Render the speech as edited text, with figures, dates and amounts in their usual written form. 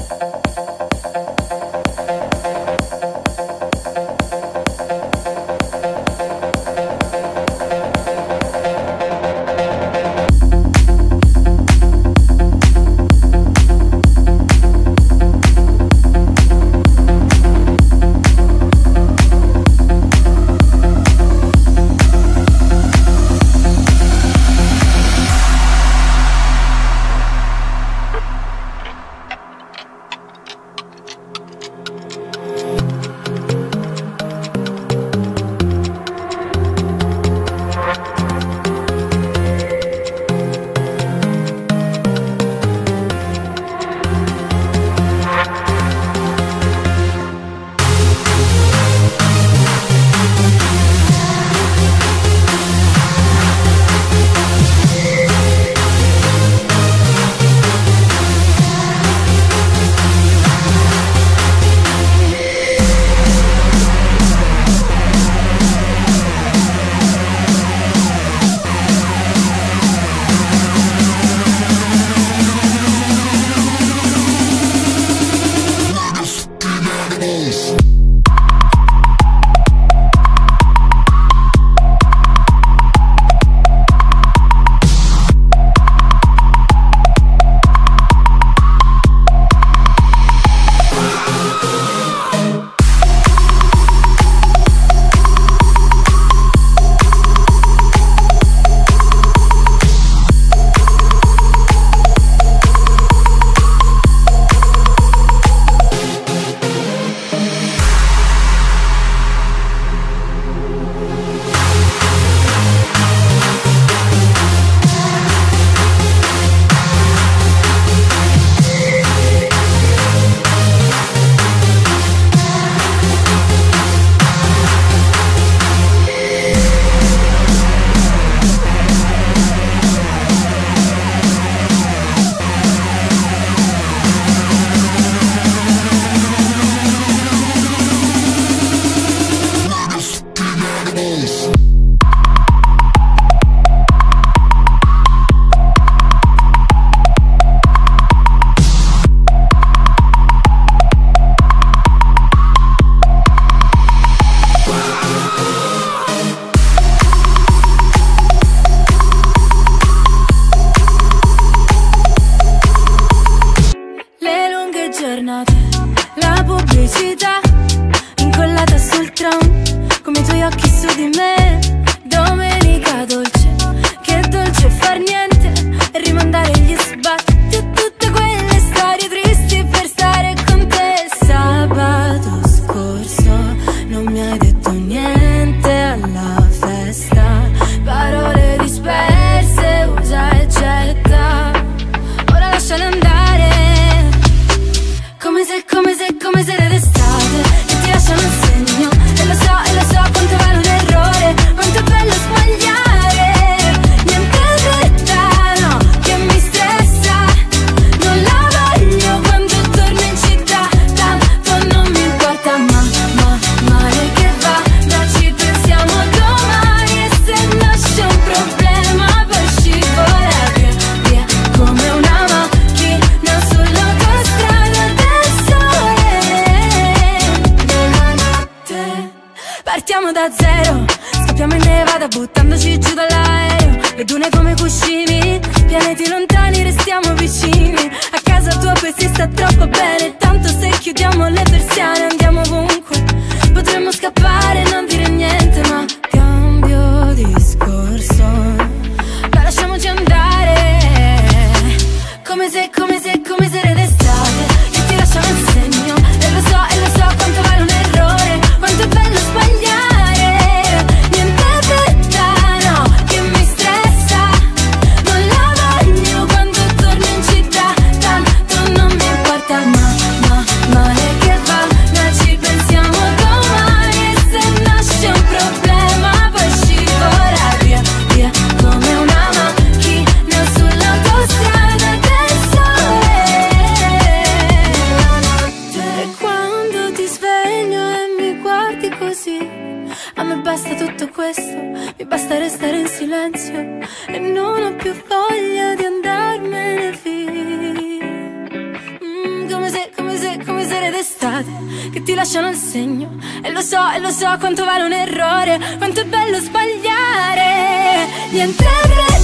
giornate, la pubblicità incollata sul tram, come i tuoi occhi su di me. Domenica dolce, che dolce far niente e rimandare gli sbatti e tutte quelle storie tristi per stare con te. Sabato scorso non mi hai detto niente alla festa, parole disperse, usa e getta. Ora lasciale andare, come se era d'estate, che ti lasciano un segno. E lo so quanto vale un errore, quanto è bello sbagliare. Niente fretta, no, che mi stressa. Non la voglio quando torno in città, tanto non mi importa, male che vada, ci pensiamo domani. E se nasce un problema poi scivola via, come una macchina sull'autostrada del sole. Nella notte partiamo da zero, scappiamo in Nevada buttandoci giù dall'aereo. Le dune come cuscini, pianeti lontani restiamo vicini. A casa tua poi si sta troppo bene, tanto se chiudiamo le persiane andiamo ovunque. Potremmo scappare e non dire niente, ma cambio discorso, ma lasciamoci andare. Come se era d'estate, che ti lasciano il segno. E lo so quanto vale un errore, quanto è bello sbagliare. Niente fretta, no, che mi stressa. Non la voglio quando torno in città, tanto non mi importa, male che vada, ci pensiamo domani. E se nasce un problema poi scivola via, come una macchina sull'autostrada del sole. E quando ti sveglio e mi guardi così, a me basta tutto questo, mi basta restare in silenzio e non ho più voglia di andarmene via. come sere d'estate che ti lasciano il segno. E lo so quanto vale un errore, quanto è bello sbagliare. Niente